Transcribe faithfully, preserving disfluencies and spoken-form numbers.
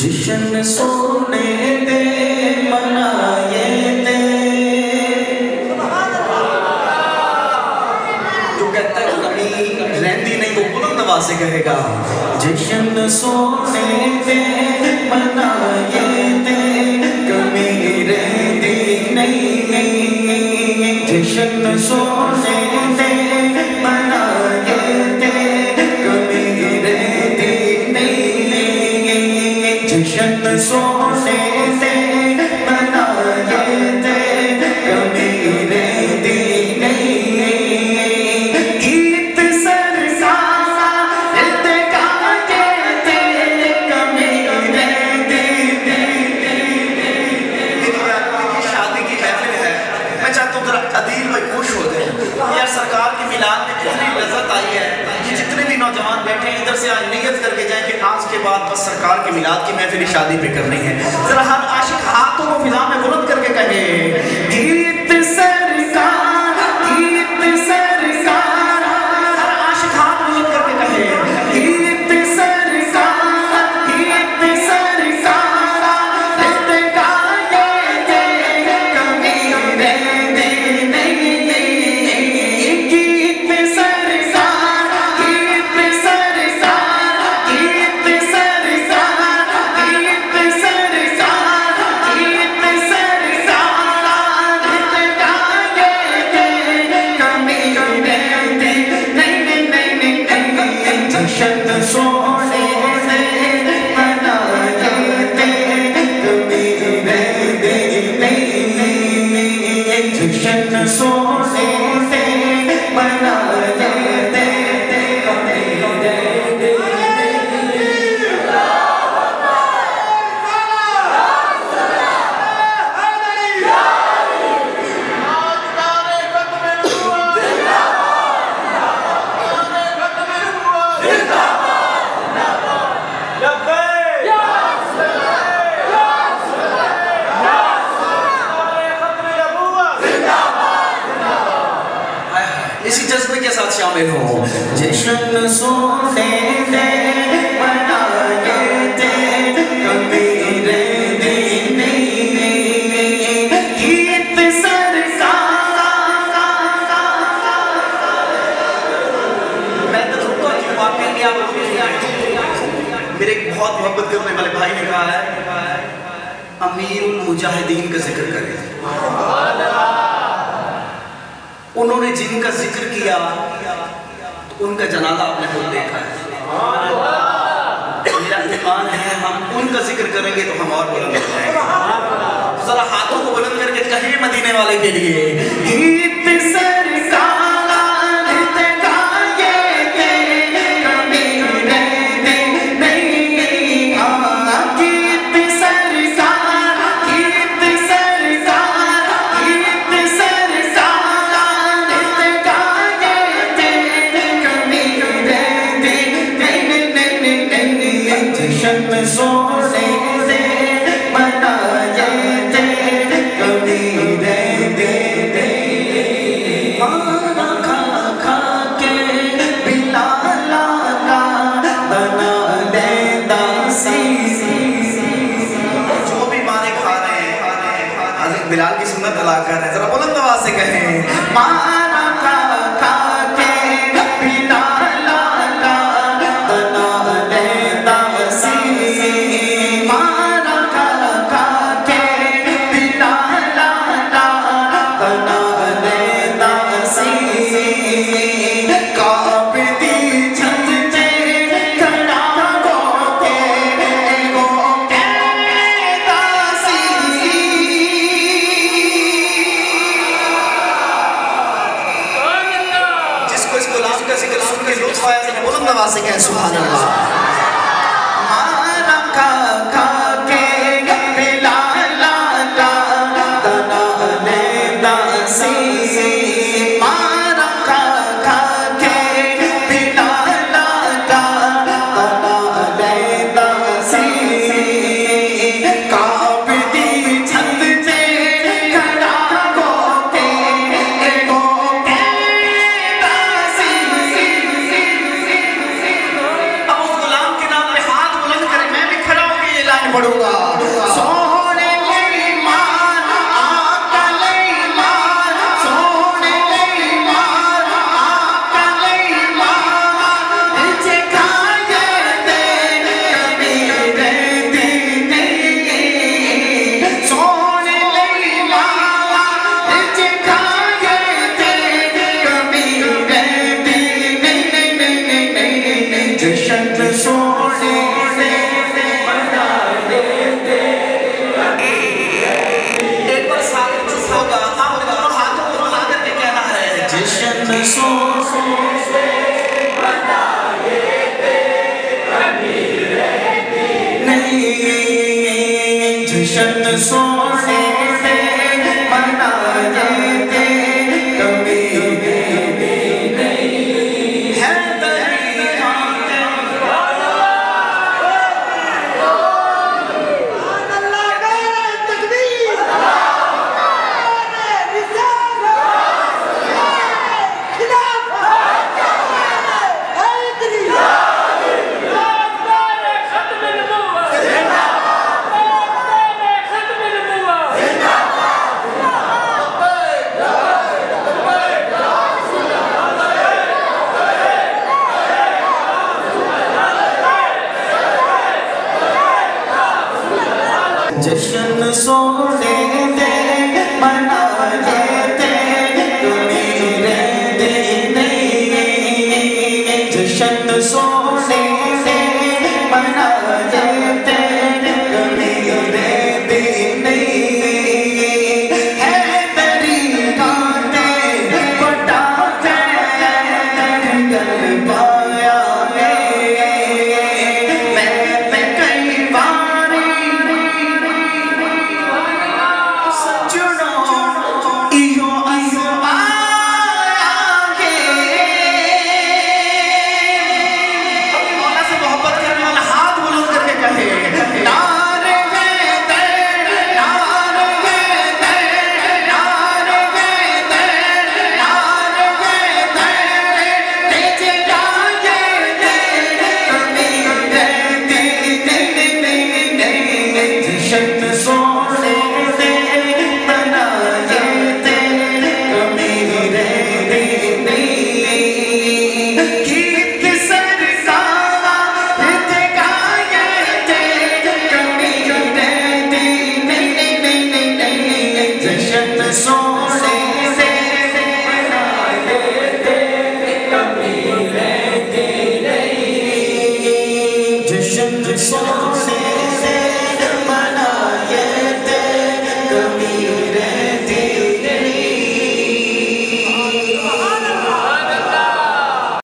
जश्न सोने दे मनाए दे। जो कहता है कमी रहती नहीं वो बुलंद आवाज से कहेगा जश्न सोने दे मनाए दे, कमी रहती नहीं। जश्न सोने दे मनाए दे, कमी रहती नहीं। जश्न सोने दे मनाए दे, कमी रहती नहीं। गीत सरसार गाते थे, कमी रहती नहीं। शादी की महफिल है, मैं चाहता हूँ जरा अदील भाई खुश हो जाए यार। सरकार की मिलाद में कितनी लज्जत आई है कि जितने भी नौजवान बैठे हैं इधर से आज नियत करके जाएं कि आज के बाद बस सरकार की मिलाद की महफिल शादी पे करनी है। जरा हर आशिक हाथों को फिजा में बुलंद करके कहे गीत सरकार, गीत सरकार। हर आशिक हाथ बुलंद करके कहे गीत सरकार, गीत सरकार। रहते गाए थे, कमी रहती नहीं। गीत सरकार, गीत सरकार, गीत सरकार, गीत सरकार, गीत सरकार। रहते गाए थे, कमी रहती नहीं नहीं नहीं। जश्न सोने दे मनाए दे, कमी रहती नहीं। जश्न सोने दे मनाए दे, कमी रहती इसी जज्बे के साथ शामिल हो। जश्न सोने दे मनाए दे, कमी रहती नहीं। गीत सरकार। मैं तो रुका क्यों वाकई में आप मेरे एक बहुत मोहब्बत करने वाले भाई ने कहा है अमीरुल मुजाहिदीन का जिक्र करें। उन्होंने जिनका जिक्र किया तो उनका जनाजा आपने खुद देखा है। मेरा ईमान है हम उनका जिक्र करेंगे तो हम और बुलंद हो जाएंगे। जरा हाथों को बुलंद करके कहिए मदीने वाले के लिए गीत सरकार। रहते गाए थे, कमी रहती नहीं। हाँ, गीत सरकार, गीत सरकार, गीत सरकार। रहते गाए थे, कमी रहती नहीं नहीं नहीं। जश्न सोने दे मनाए दे, कमी रहती नहीं। खाना खा खा के बिलाला का बना दे दासी। जो भी माने खा रहे हैं हज़रत बिलाल की सुन्नत अदा कर रहे हैं, जरा बुलंद आवाज से कहें माना खा खा के बिलाला का बना दे दासी। माना खा खा के बिलाला का बना दे दासी। काबती छत ते खड़ा होके एगो दासी। जिसको इस गुलाम का जिक्र सुन के लुत्फ आया तो बुलंद आवाज से कहें सुभान अल्लाह। माना खा खा के बिलाला का बना दे दासी। माना खा खा के बिलाला का बना दे दासी। काबती छत ते खड़ा होके एगो दासी। अब पढ़ूंगा। सोने ईमान आका ईमान, सोने ईमान आका ईमान, जे खाए ते कभी रहती नहीं। सोने ईमान जे खाए ते कभी रहती नहीं नहीं नहीं। जशन सोने जशन सोने नहीं, जशन सोने मनाए थे कभी नहीं। है दरिया जशन सोने